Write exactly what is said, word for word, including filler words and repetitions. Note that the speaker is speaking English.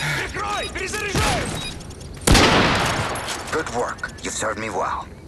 Прикрой! Перезаряжаю! Good work. You've served me well.